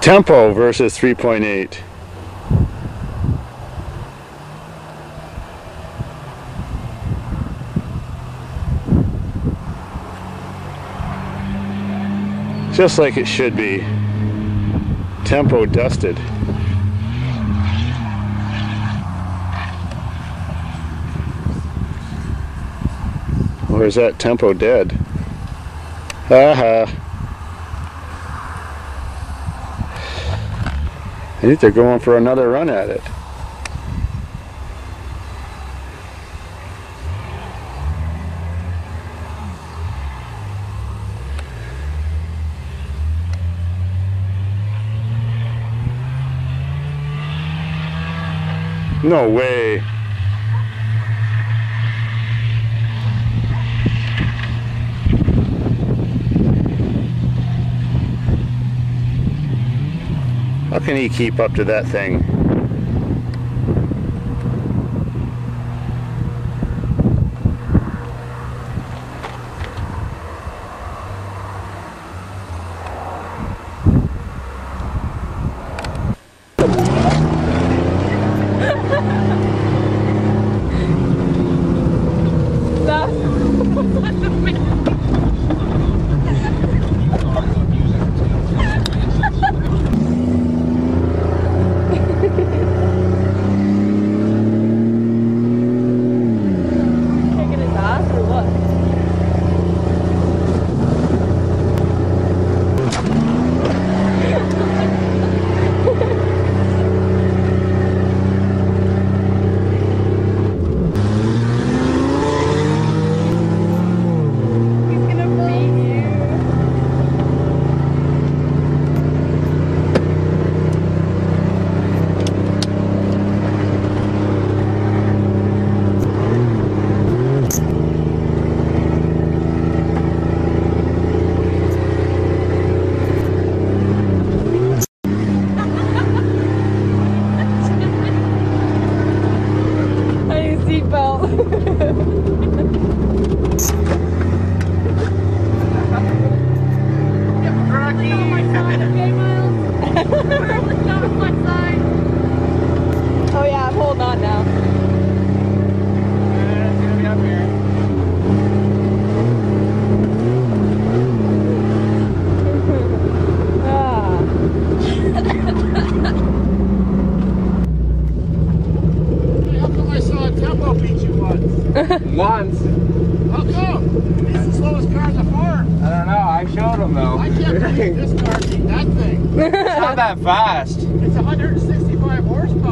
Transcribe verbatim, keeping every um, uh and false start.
Tempo versus three point eight. Just like it should be. Tempo dusted. Or is that Tempo dead? Haha. I think they're going for another run at it. No way. How can he keep up to that thing? Oh yeah, I'm holding on now. Once. How come? He's the slowest car in the farm. I don't know. I showed him though. I can't believe this car beat that thing. It's not that fast. It's one hundred sixty-five horsepower.